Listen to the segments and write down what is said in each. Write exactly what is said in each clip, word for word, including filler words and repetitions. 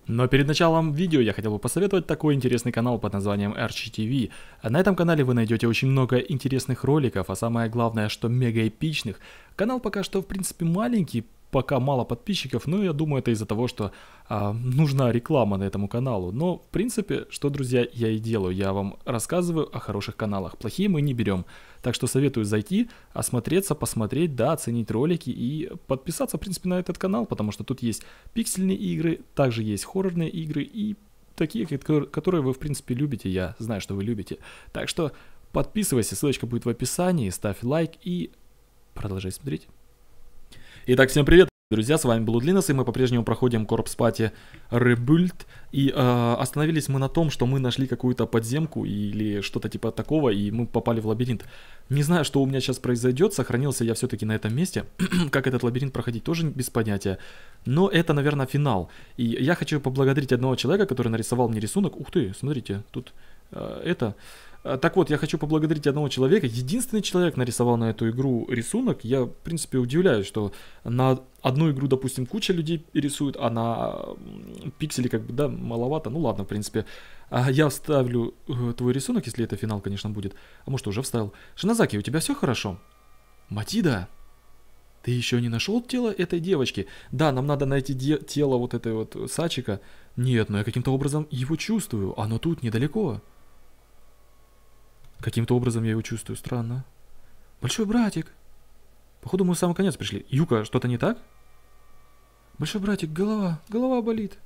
Но перед началом видео я хотел бы посоветовать такой интересный канал под названием Archie ти ви. На этом канале вы найдете очень много интересных роликов, а самое главное, что мега эпичных. Канал пока что в принципе маленький, пока мало подписчиков, но я думаю, это из-за того, что а, нужна реклама на этому каналу. Но в принципе, что, друзья, я и делаю. Я вам рассказываю о хороших каналах. Плохие мы не берем. Так что советую зайти, осмотреться, посмотреть, да, оценить ролики и подписаться, в принципе, на этот канал, потому что тут есть пиксельные игры, также есть хоррорные игры и такие, которые вы, в принципе, любите. Я знаю, что вы любите. Так что подписывайся, ссылочка будет в описании, ставь лайк и продолжай смотреть. Итак, всем привет, друзья, с вами Bloodliness, и мы по-прежнему проходим Corpse Party Rebuild. И э, остановились мы на том, что мы нашли какую-то подземку или что-то типа такого, и мы попали в лабиринт. Не знаю, что у меня сейчас произойдет, сохранился я все-таки на этом месте. Как этот лабиринт проходить, тоже без понятия. Но это, наверное, финал. И я хочу поблагодарить одного человека, который нарисовал мне рисунок. Ух ты, смотрите, тут э, это... Так вот, я хочу поблагодарить одного человека. Единственный человек нарисовал на эту игру рисунок. Я, в принципе, удивляюсь, что на одну игру, допустим, куча людей рисует, а на пиксели как бы, да, маловато. Ну ладно, в принципе. Я вставлю твой рисунок, если это финал, конечно, будет. А может, уже вставил. Шинозаки, у тебя все хорошо? Матида, ты еще не нашел тело этой девочки? Да, нам надо найти тело вот этой вот Сачика. Нет, но я каким-то образом его чувствую. Оно тут, недалеко. Каким-то образом я его чувствую, странно. Большой братик. Походу мы в самый конец пришли. Юка, что-то не так? Большой братик, голова, голова болит.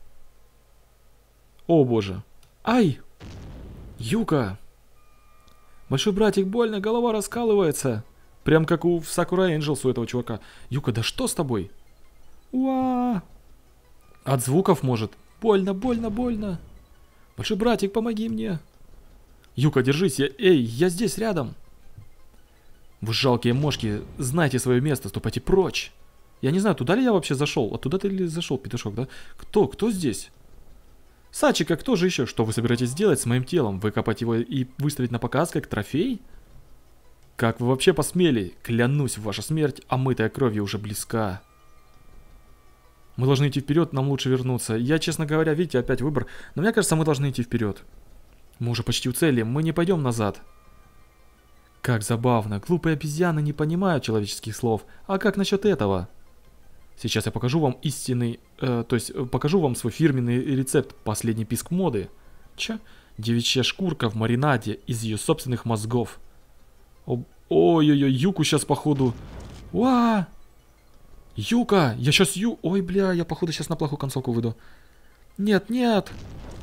О боже. Ай! Юка! Большой братик, больно, голова раскалывается. Прям как у Sakura Angels у этого чувака. Юка, да что с тобой? Уа! От звуков может. Больно, больно, больно. Большой братик, помоги мне. Юка, держись, я... Эй, я здесь рядом. Вы жалкие мошки, знайте свое место, ступайте прочь. Я не знаю, туда ли я вообще зашел? Оттуда ты ли зашел, петушок, да? Кто? Кто здесь? Сачика, кто же еще? Что вы собираетесь делать с моим телом? Выкопать его и выставить на показ как трофей? Как вы вообще посмели? Клянусь, ваша смерть, омытая кровью, уже близка. Мы должны идти вперед, нам лучше вернуться. Я, честно говоря, видите, опять выбор. Но мне кажется, мы должны идти вперед. Мы уже почти у цели, мы не пойдем назад. Как забавно, глупые обезьяны не понимают человеческих слов. А как насчет этого? Сейчас я покажу вам истинный, э, то есть покажу вам свой фирменный рецепт, последний писк моды. Че? Девичья шкурка в маринаде из ее собственных мозгов. Ой-ой-ой, Юку сейчас походу. Уа! Юка, я сейчас Ю... Ой, бля, я походу сейчас на плохую концовку выйду. Нет, нет.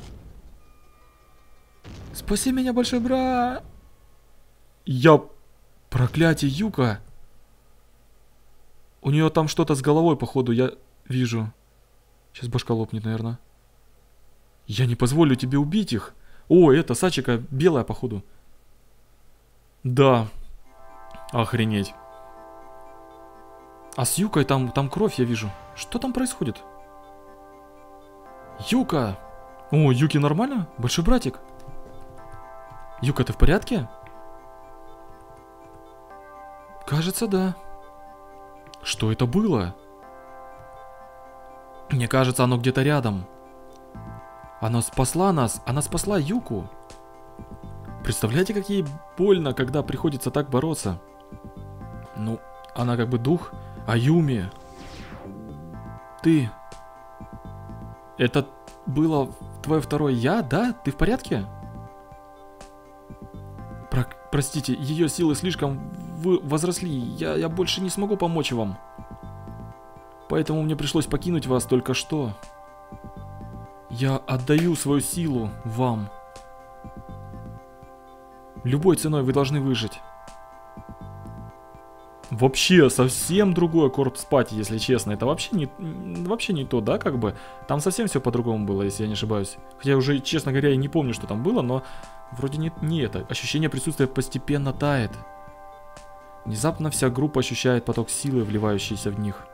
Спаси меня, большой брат! Я... Проклятие, Юка! У нее там что-то с головой, походу, я вижу. Сейчас башка лопнет, наверное. Я не позволю тебе убить их. О, это Сачика белая, походу. Да. Охренеть. А с Юкой там, там кровь, я вижу. Что там происходит? Юка! О, Юки нормально? Большой братик? Юка, ты в порядке? Кажется, да. Что это было? Мне кажется, оно где-то рядом. Оно спасла нас. Она спасла Юку. Представляете, как ей больно, когда приходится так бороться? Ну, она как бы дух. А Юми... Ты... Это было твое второе я, да? Ты в порядке? Про простите, ее силы слишком возросли. Я, я больше не смогу помочь вам. Поэтому мне пришлось покинуть вас только что. Я отдаю свою силу вам. Любой ценой вы должны выжить. Вообще совсем другое Corpse Party, если честно. Это вообще не, вообще не то, да, как бы. Там совсем все по-другому было, если я не ошибаюсь. Хотя я уже, честно говоря, и не помню, что там было, но вроде не, не это. Ощущение присутствия постепенно тает. Внезапно вся группа ощущает поток силы, вливающийся в них.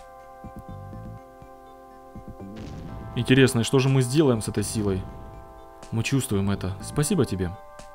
Интересно, и что же мы сделаем с этой силой? Мы чувствуем это. Спасибо тебе.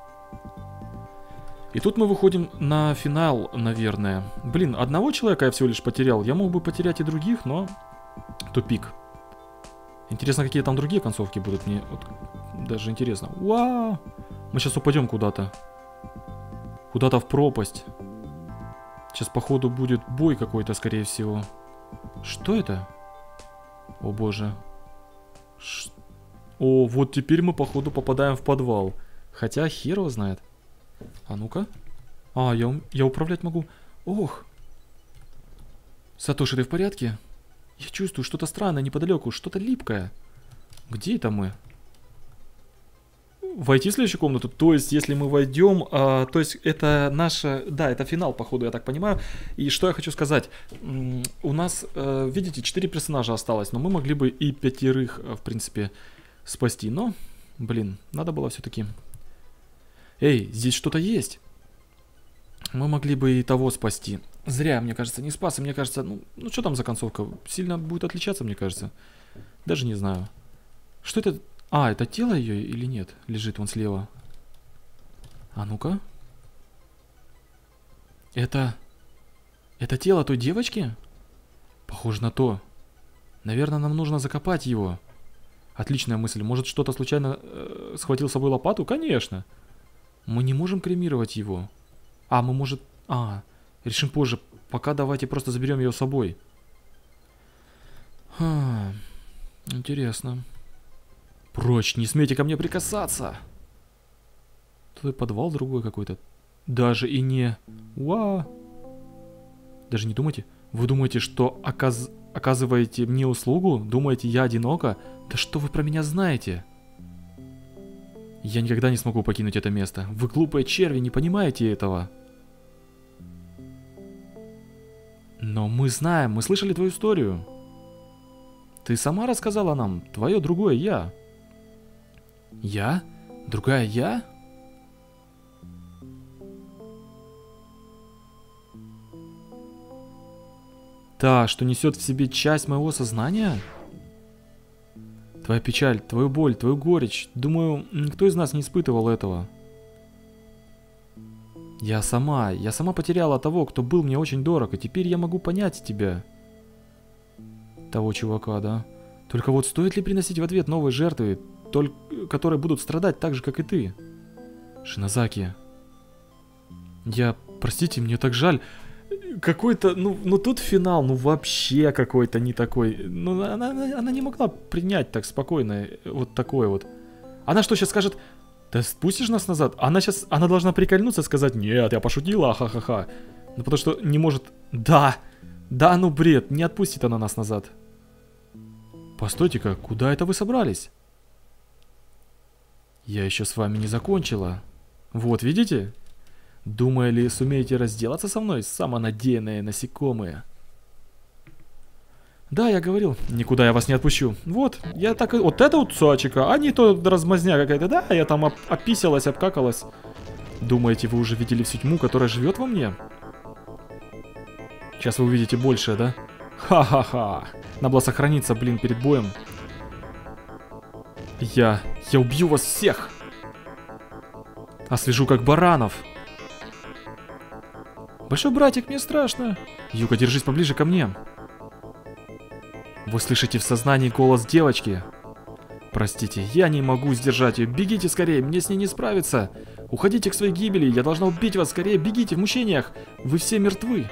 И тут мы выходим на финал, наверное. Блин, одного человека я всего лишь потерял. Я мог бы потерять и других, но... Тупик. Интересно, какие там другие концовки будут. Мне вот даже интересно. Вау! Мы сейчас упадем куда-то. Куда-то в пропасть. Сейчас, походу, будет бой какой-то, скорее всего. Что это? О, боже. Ш... О, вот теперь мы, походу, попадаем в подвал. Хотя хер его знает. А ну-ка. А, я, я управлять могу. Ох. Сатоши, ты в порядке? Я чувствую что-то странное неподалеку, что-то липкое. Где это мы? Войти в следующую комнату. То есть, если мы войдем, а, то есть это наша, да, это финал, походу, я так понимаю. И что я хочу сказать, у нас, а, видите, четыре персонажа осталось, но мы могли бы и пятерых, в принципе, спасти. Но, блин, надо было все-таки. Эй, здесь что-то есть. Мы могли бы и того спасти. Зря, мне кажется, не спас. И мне кажется, ну, ну что там за концовка? Сильно будет отличаться, мне кажется. Даже не знаю. Что это? А, это тело ее или нет? Лежит вон слева. А ну-ка. Это... Это тело той девочки? Похоже на то. Наверное, нам нужно закопать его. Отличная мысль. Может, что-то случайно э, схватил с собой лопату? Конечно. Мы не можем кремировать его. А, мы может... А, решим позже. Пока давайте просто заберем ее с собой. Ха, интересно. Прочь, не смейте ко мне прикасаться. Тут и подвал другой какой-то. Даже и не... Уа. Даже не думайте. Вы думаете, что оказ... оказываете мне услугу? Думаете, я одинока? Да что вы про меня знаете? Я никогда не смогу покинуть это место. Вы глупые черви, не понимаете этого. Но мы знаем, мы слышали твою историю. Ты сама рассказала нам, твое другое я. Я? Другая я? Та, что несет в себе часть моего сознания? Твоя печаль, твою боль, твою горечь. Думаю, никто из нас не испытывал этого. Я сама, я сама потеряла того, кто был мне очень дорог, и теперь я могу понять тебя. Того чувака, да? Только вот стоит ли приносить в ответ новые жертвы, только, которые будут страдать так же, как и ты? Шинозаки. Я, простите, мне так жаль. Какой-то, ну, ну тут финал, ну вообще какой-то не такой. Ну, она, она, она не могла принять так спокойно, вот такое вот. Она что сейчас скажет? Ты спустишь нас назад? Она сейчас, она должна прикольнуться и сказать, нет, я пошутила, ха-ха-ха. Ну потому что не может, да, да, ну бред, не отпустит она нас назад. Постойте-ка, куда это вы собрались? Я еще с вами не закончила. Вот, видите? Думали, сумеете разделаться со мной, самонадеянные насекомые? Да, я говорил, никуда я вас не отпущу. Вот, я так и... Вот это вот сачика, а не то размазня какая-то. Да, я там оп описалась, обкакалась. Думаете, вы уже видели всю тьму, которая живет во мне? Сейчас вы увидите большее, да? Ха-ха-ха. Надо было сохраниться, блин, перед боем. Я... Я убью вас всех! Освежу как баранов. Большой братик, мне страшно. Юка, держись поближе ко мне. Вы слышите в сознании голос девочки? Простите, я не могу сдержать ее. Бегите скорее, мне с ней не справиться. Уходите к своей гибели, я должна убить вас. Скорее, бегите в мучениях. Вы все мертвы.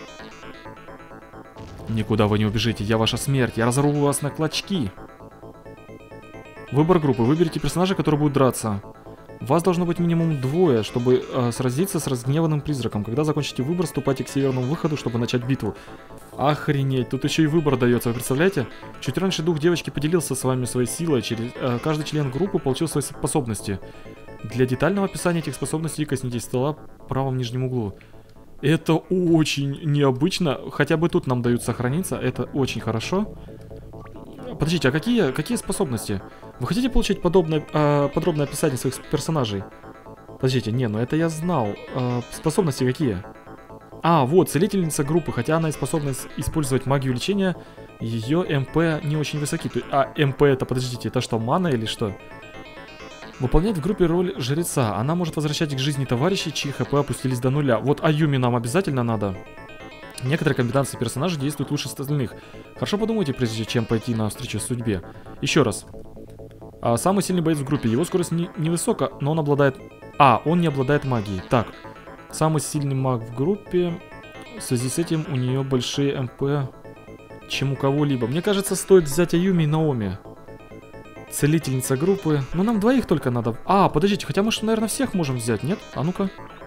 Никуда вы не убежите, я ваша смерть. Я разорву вас на клочки. Выбор группы. Выберите персонажа, который будет драться. Вас должно быть минимум двое, чтобы э, сразиться с разгневанным призраком. Когда закончите выбор, ступайте к северному выходу, чтобы начать битву. Охренеть, тут еще и выбор дается, вы представляете? Чуть раньше дух девочки поделился с вами своей силой. Через, э, каждый член группы получил свои способности. Для детального описания этих способностей коснитесь стола в правом нижнем углу. Это очень необычно. Хотя бы тут нам дают сохраниться. Это очень хорошо. Подождите, а какие, какие способности? Вы хотите получить подобное, э, подробное описание своих персонажей? Подождите, не, ну это я знал. Э, способности какие? А, вот, целительница группы. Хотя она и способна использовать магию лечения, ее МП не очень высоки. А, МП это, подождите, это что, мана или что? Выполняет в группе роль жреца. Она может возвращать к жизни товарищей, чьи ХП опустились до нуля. Вот Аюми нам обязательно надо. Некоторые комбинации персонажей действуют лучше остальных. Хорошо подумайте, прежде чем пойти на встречу судьбе. Еще раз. А, самый сильный боец в группе. Его скорость не, невысока, но он обладает... А, он не обладает магией. Так. Самый сильный маг в группе. В связи с этим у нее большие МП, чем у кого-либо. Мне кажется, стоит взять Аюми и Наоми. Целительница группы. Ну, нам двоих только надо... А, подождите, хотя мы, наверное, всех можем взять, нет? А ну-ка.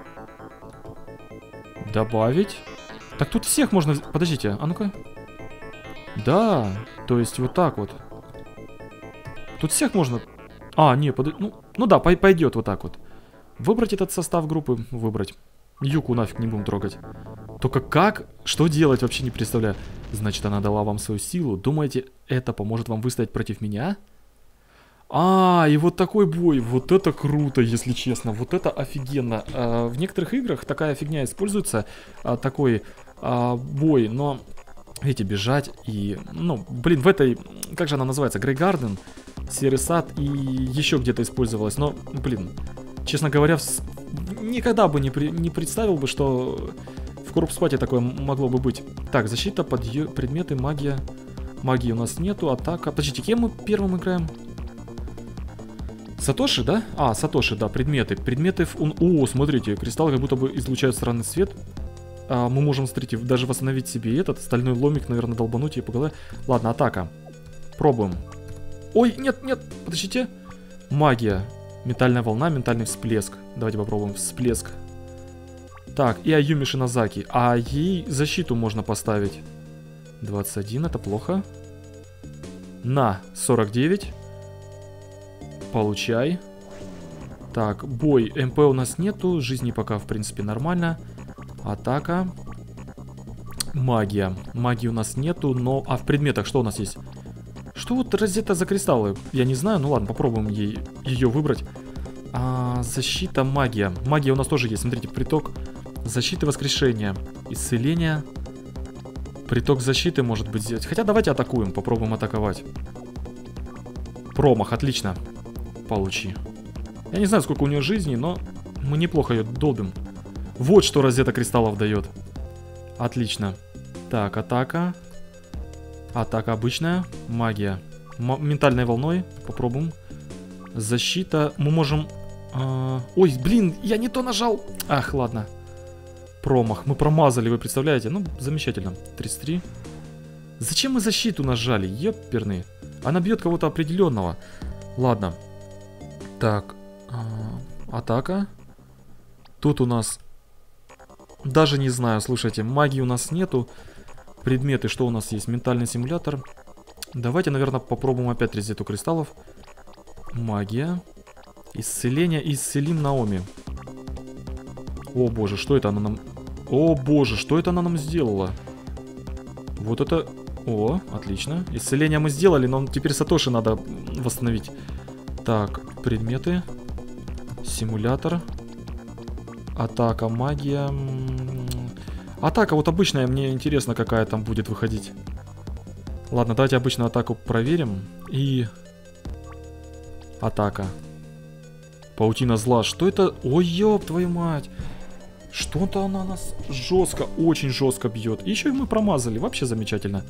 Добавить. Так тут всех можно... Подождите, а ну-ка. Да, то есть вот так вот. Тут всех можно... А, не, под... ну, ну да, пойдет вот так вот. Выбрать этот состав группы, выбрать. Юку нафиг не будем трогать. Только как? Что делать, вообще не представляю. Значит, она дала вам свою силу. Думаете, это поможет вам выстоять против меня? А, и вот такой бой. Вот это круто, если честно. Вот это офигенно. А, в некоторых играх такая фигня используется. А, такой а, бой, но... Видите, бежать и... Ну, блин, в этой... Как же она называется? Грей Гарден, Серый сад и еще где-то использовалась. Но, блин, честно говоря, в... никогда бы не, при... не представил бы, что в Корпс-пати такое могло бы быть. Так, защита, подъ... предметы, магия. Магии у нас нету, атака. Подождите, кем мы первым играем? Сатоши, да? А, Сатоши, да, предметы. Предметы... Он... О, смотрите, кристаллы как будто бы излучают странный свет. А, мы можем, смотрите, даже восстановить себе этот. Стальной ломик, наверное, долбануть ей по голове. Ладно, атака. Пробуем. Ой, нет, нет, подождите. Магия. Ментальная волна, ментальный всплеск. Давайте попробуем всплеск. Так, и Аюми Шинозаки. А ей защиту можно поставить. двадцать один, это плохо. На, сорок девять. Получай. Так, бой. МП у нас нету. Жизни пока, в принципе, нормально. Атака. Магия. Магии у нас нету, но... А в предметах что у нас есть? Что вот розета за кристаллы? Я не знаю, ну ладно, попробуем ей, ее выбрать. А, защита, магия. Магия у нас тоже есть, смотрите, приток защиты, воскрешения. Исцеление. Приток защиты может быть сделать. Хотя давайте атакуем, попробуем атаковать. Промах, отлично. Получи. Я не знаю, сколько у нее жизни, но мы неплохо ее долбим. Вот что розета кристаллов дает. Отлично. Так, атака. Атака обычная. Магия. М ментальной волной. Попробуем. Защита. Мы можем... Э Ой, блин, я не то нажал. Ах, ладно. Промах. Мы промазали, вы представляете? Ну, замечательно. тридцать три. Зачем мы защиту нажали? Ёперный. Она бьет кого-то определенного. Ладно. Так. Э атака. Тут у нас... Даже не знаю, слушайте, магии у нас нету. Предметы, что у нас есть? Ментальный симулятор. Давайте, наверное, попробуем опять розету кристаллов. Магия. Исцеление. Исцелим Наоми. О боже, что это она нам... О боже, что это она нам сделала? Вот это... О, отлично. Исцеление мы сделали, но теперь Сатоши надо восстановить. Так, предметы. Симулятор. Атака, магия. Атака вот обычная, мне интересно, какая там будет выходить. Ладно, давайте обычную атаку проверим. И... Атака. Паутина зла. Что это? Ой, ёб твою мать. Что-то она нас жестко, очень жестко бьет. И еще и мы промазали. Вообще замечательно.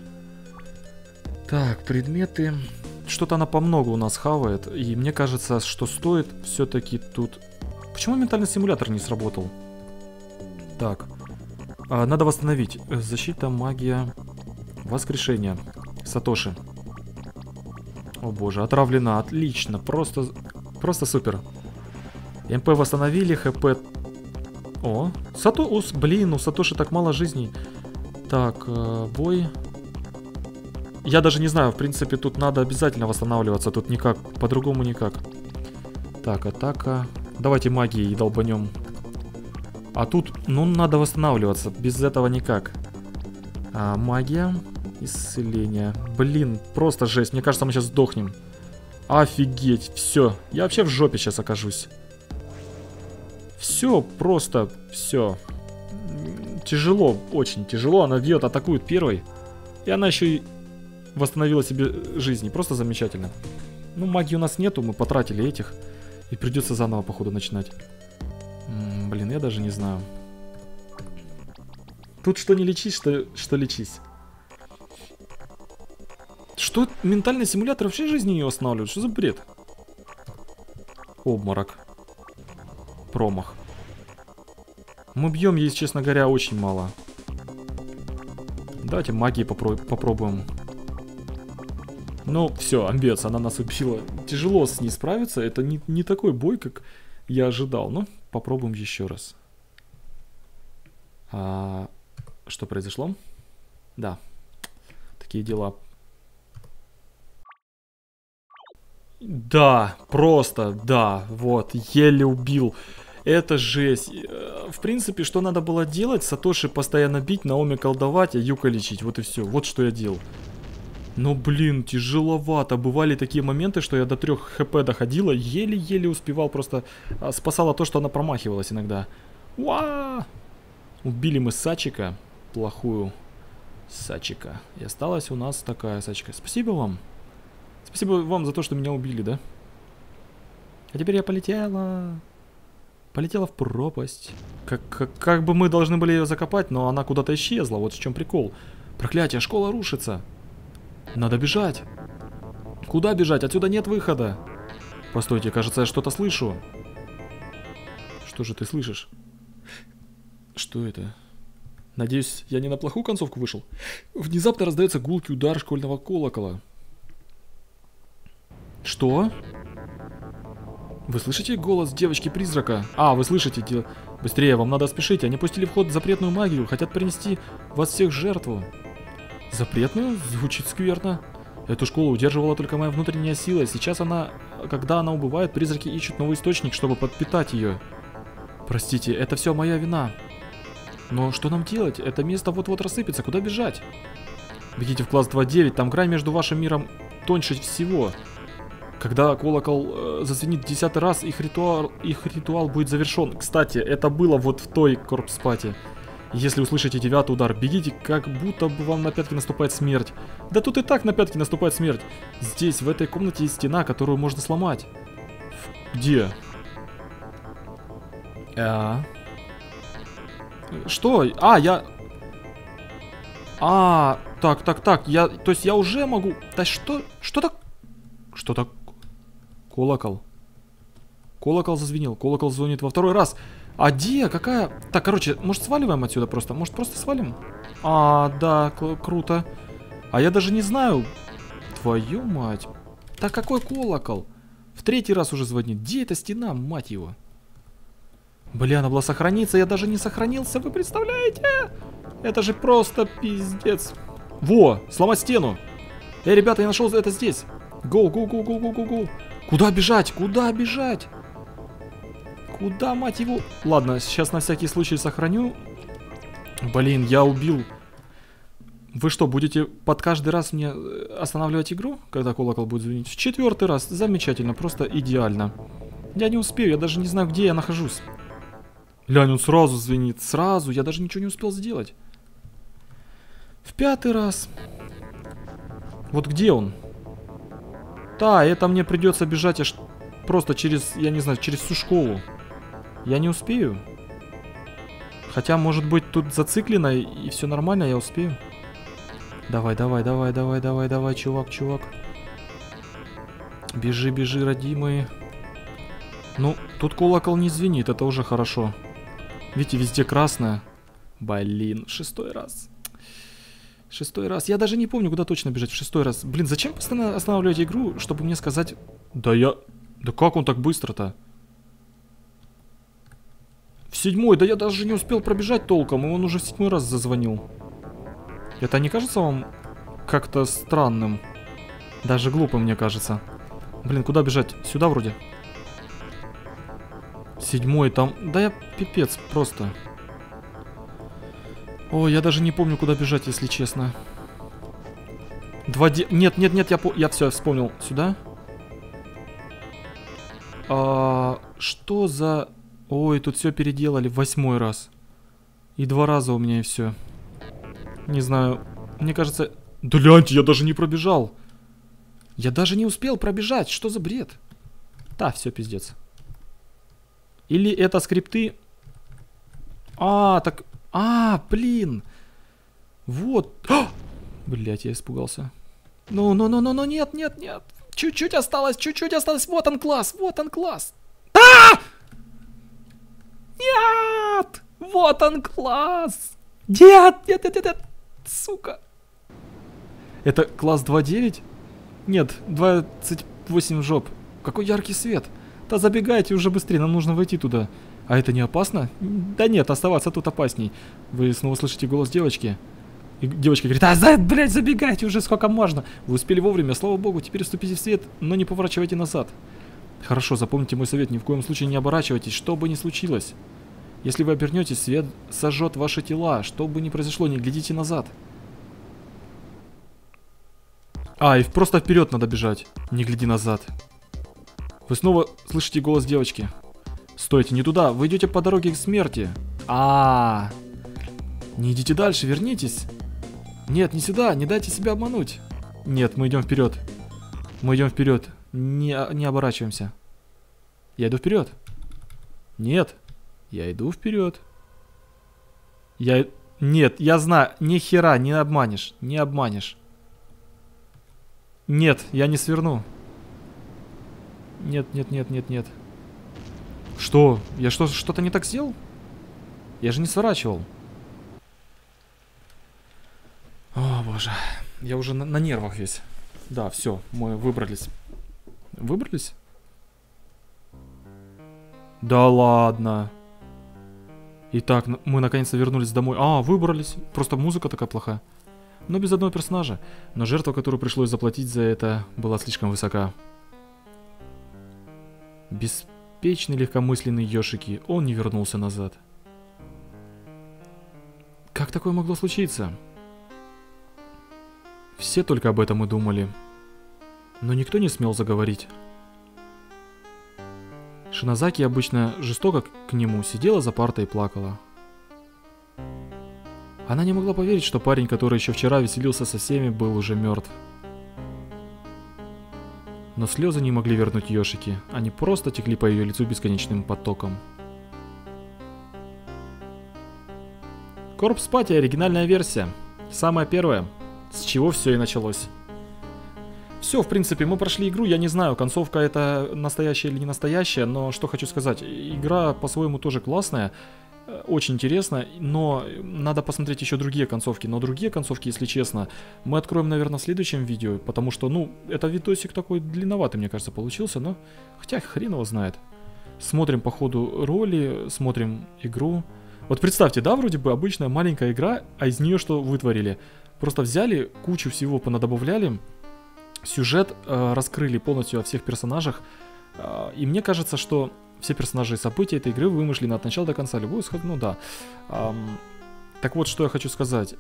Так, предметы. Что-то она по много у нас хавает. И мне кажется, что стоит все-таки тут... Почему ментальный симулятор не сработал? Так. А, надо восстановить. Защита, магия, воскрешение. Сатоши. О боже, отравлена. Отлично. Просто, просто супер. МП восстановили, ХП... О, Сатоус, блин, у Сатоши так мало жизней. Так, э, бой. Я даже не знаю, в принципе, тут надо обязательно восстанавливаться. Тут никак, по-другому никак. Так, атака... Давайте магией долбанем. А тут, ну, надо восстанавливаться. Без этого никак. А, магия. Исцеление. Блин, просто жесть. Мне кажется, мы сейчас сдохнем. Офигеть. Все. Я вообще в жопе сейчас окажусь. Все, просто все. Тяжело, очень тяжело. Она бьет, атакует первой. И она еще и восстановила себе жизни. Просто замечательно. Ну, магии у нас нету, мы потратили этих. И придется заново, походу, начинать. М-м, блин, я даже не знаю. Тут что не лечись, что, что лечись. Что ментальный симулятор вообще жизни не восстанавливает? Что за бред? Обморок. Промах. Мы бьем, если честно говоря, очень мало. Давайте магией попро попробуем. Ну, все, амбец, она нас убила. Тяжело с ней справиться. Это не, не такой бой, как я ожидал. Ну, попробуем еще раз. А, что произошло? Да. Такие дела. Да, просто, да, вот, еле убил. Это жесть. В принципе, что надо было делать? Сатоши постоянно бить, Наоми колдовать, а Юка лечить. Вот и все. Вот что я делал. Но, блин, тяжеловато. Бывали такие моменты, что я до трех хп доходила, еле-еле успевал. Просто спасало то, что она промахивалась иногда. Уа! Убили мы Сачика. Плохую Сачика. И осталась у нас такая Сачика. Спасибо вам. Спасибо вам за то, что меня убили, да? А теперь я полетела. Полетела в пропасть. Как, как, как бы мы должны были ее закопать, но она куда-то исчезла. Вот в чем прикол. Проклятие, школа рушится. Надо бежать. Куда бежать? Отсюда нет выхода. Постойте, кажется, я что-то слышу. Что же ты слышишь? Что это? Надеюсь, я не на плохую концовку вышел. Внезапно раздается гулкий удар школьного колокола. Что? Вы слышите голос девочки-призрака? А, вы слышите. Быстрее, вам надо спешить. Они пустили в ход запретную магию. Хотят принести вас всех в жертву. Запретную? Звучит скверно. Эту школу удерживала только моя внутренняя сила. Сейчас она, когда она убывает, призраки ищут новый источник, чтобы подпитать ее. Простите, это все моя вина. Но что нам делать? Это место вот-вот рассыпется. Куда бежать? Бегите в класс два девять. Там грань между вашим миром тоньше всего. Когда колокол э, зазвенит десятый раз, их ритуал, их ритуал будет завершен. Кстати, это было вот в той корпс-пати. Если услышите девятый удар, бегите, как будто бы вам на пятки наступает смерть. Да тут и так на пятки наступает смерть. Здесь, в этой комнате, есть стена, которую можно сломать. Где? А. Что? А, я... А, так, так, так, я... То есть я уже могу... Да что? Что так? Что так? Колокол. Колокол зазвенел. Колокол звонит во второй раз. А где? Какая? Так, короче, может сваливаем отсюда просто? Может просто свалим? А, да, круто. А я даже не знаю. Твою мать. Так какой колокол? В третий раз уже звонит. Где эта стена, мать его? Бля, надо было сохраниться. Я даже не сохранился, вы представляете? Это же просто пиздец. Во, сломать стену. Эй, ребята, я нашел это здесь. Гоу, гоу, гоу, гоу, гоу, гоу, гоу. Куда бежать? Куда бежать? Куда, мать его? Ладно, сейчас на всякий случай сохраню. Блин, я убил. Вы что, будете под каждый раз мне останавливать игру, когда колокол будет звонить? В четвертый раз. Замечательно, просто идеально. Я не успею, я даже не знаю, где я нахожусь. Глянь, он сразу звенит. Сразу, я даже ничего не успел сделать. В пятый раз. Вот где он? Да, это мне придется бежать аж просто через, я не знаю, через всю школу. Я не успею. Хотя, может быть, тут зациклено и все нормально, я успею. Давай, давай, давай, давай, давай, давай, чувак, чувак. Бежи, бежи, родимые. Ну, тут колокол не звенит, это уже хорошо. Видите, везде красное. Блин, шестой раз. Шестой раз. Я даже не помню, куда точно бежать в шестой раз. Блин, зачем постоянно останавливать игру, чтобы мне сказать... Да я... Да как он так быстро-то? В седьмой. Да я даже не успел пробежать толком, и он уже в седьмой раз зазвонил. Это не кажется вам как-то странным? Даже глупым, мне кажется. Блин, куда бежать? Сюда вроде. Седьмой там... Да я пипец просто... О, я даже не помню, куда бежать, если честно. Два де... Нет, нет, нет, я, по... я все вспомнил. Сюда? А... Что за... Ой, тут все переделали в восьмой раз. И два раза у меня и все. Не знаю. Мне кажется... Да гляньте, я даже не пробежал. Я даже не успел пробежать. Что за бред? Да, все, пиздец. Или это скрипты... А, так... А, блин. Вот. Блять, я испугался. Ну, ну, ну, ну, ну, нет, нет, нет. Чуть-чуть осталось, чуть-чуть осталось. Вот он класс, вот он класс. А! Нет! Вот он класс! Нет, нет, нет, нет, нет. Сука. Это класс два девять? Нет, двадцать восемь жоп. Какой яркий свет. Да забегайте уже быстрее, нам нужно войти туда. А это не опасно? Да нет, оставаться тут опасней. Вы снова слышите голос девочки. И девочка говорит, а, за, блядь, забегайте уже сколько можно. Вы успели вовремя, слава богу, теперь вступите в свет, но не поворачивайте назад. Хорошо, запомните мой совет, ни в коем случае не оборачивайтесь, что бы ни случилось. Если вы обернетесь, свет сожжет ваши тела, что бы ни произошло, не глядите назад. А, и просто вперед надо бежать, не гляди назад. Вы снова слышите голос девочки. Стойте, не туда, вы идете по дороге к смерти. А, -а, -а. Не идите дальше, вернитесь. Нет, не сюда, не дайте себя обмануть. Нет, мы идем вперед. Мы идем вперед. Не, не оборачиваемся. Я иду вперед. Нет, я иду вперед. Я... Нет, я знаю, ни хера не обманешь, не обманешь. Нет, я не сверну. Нет, нет, нет, нет, нет. Что? Я что, что-то не так сделал? Я же не сворачивал. О, боже. Я уже на, на нервах весь. Да, все, мы выбрались. Выбрались? Да ладно. Итак, мы наконец-то вернулись домой. А, выбрались. Просто музыка такая плохая. Но без одного персонажа. Но жертва, которую пришлось заплатить за это, была слишком высока. Беспечный, легкомысленный Йошики. Он не вернулся назад. Как такое могло случиться? Все только об этом и думали. Но никто не смел заговорить. Шинозаки, обычно жестоко к нему, сидела за партой и плакала. Она не могла поверить, что парень, который еще вчера веселился со всеми, был уже мертв. Но слезы не могли вернуть Йошики, они просто текли по ее лицу бесконечным потоком. Corpse Party — оригинальная версия. Самая первая, с чего все и началось. Все, в принципе, мы прошли игру, я не знаю, концовка это настоящая или не настоящая, но что хочу сказать, игра по-своему тоже классная, очень интересная, но надо посмотреть еще другие концовки, но другие концовки, если честно, мы откроем, наверное, в следующем видео, потому что, ну, это видосик такой длинноватый, мне кажется, получился, но хотя хрен его знает. Смотрим по ходу роли, смотрим игру. Вот представьте, да, вроде бы обычная маленькая игра, а из нее что вытворили? Просто взяли, кучу всего понадобавляли, сюжет э, раскрыли полностью о всех персонажах, э, и мне кажется, что все персонажи и события этой игры вымышлены от начала до конца, любой исход, ну да. Эм, так вот, что я хочу сказать.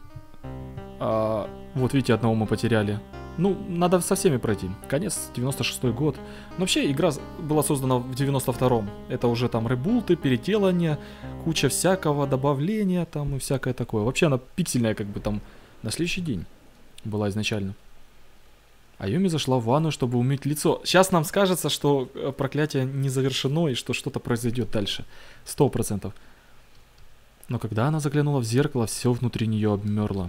Э, вот видите, одного мы потеряли. Ну, надо со всеми пройти. Конец, девяносто шестой год. Но вообще, игра была создана в девяносто втором. Это уже там ребулты, переделания, куча всякого добавления там и всякое такое. Вообще она пиксельная как бы там на следующий день была изначально. Аюми зашла в ванну, чтобы умыть лицо. Сейчас нам скажется, что проклятие не завершено и что что-то произойдет дальше. Сто процентов. Но когда она заглянула в зеркало, все внутри нее обмерло.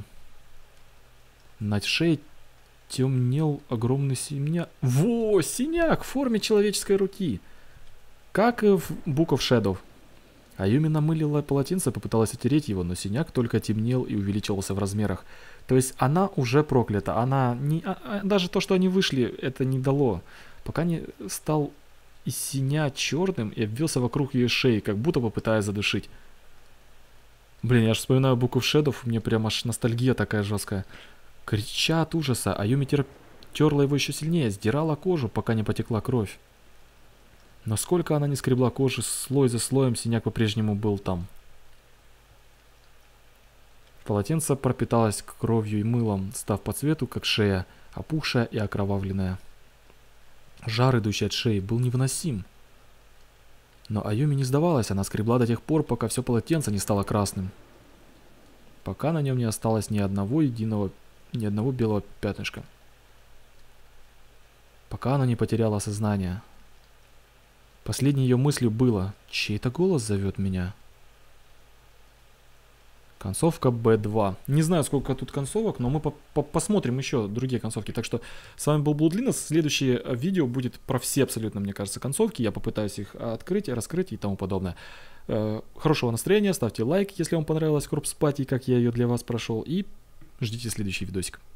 Над шеей темнел огромный синяк. Во, синяк в форме человеческой руки. Как и в Book of Shadow. Аюми намылила полотенце, попыталась отереть его, но синяк только темнел и увеличивался в размерах. То есть она уже проклята. Она не, а, а, даже то, что они вышли, это не дало. Пока не стал из синя черным и обвился вокруг ее шеи, как будто бы пытаясь задушить. Блин, я же вспоминаю Book of Shadow, мне прям аж ностальгия такая жесткая. Крича от ужаса, Аюми тер... терла его еще сильнее, сдирала кожу, пока не потекла кровь. Но сколько она не скребла кожи, слой за слоем синяк по-прежнему был там. Полотенце пропиталось кровью и мылом, став по цвету, как шея, опухшая и окровавленная. Жар, идущий от шеи, был невыносим. Но Аюми не сдавалась, она скребла до тех пор, пока все полотенце не стало красным. Пока на нем не осталось ни одного единого, ни одного белого пятнышка. Пока она не потеряла сознание. Последней ее мыслью было: чей-то голос зовет меня. Концовка би два. Не знаю, сколько тут концовок, но мы по -по посмотрим еще другие концовки. Так что с вами был Bloodliness. Следующее видео будет про все абсолютно, мне кажется, концовки. Я попытаюсь их открыть, раскрыть и тому подобное. Хорошего настроения, ставьте лайк, если вам понравилась Corpse Party, как я ее для вас прошел. И ждите следующий видосик.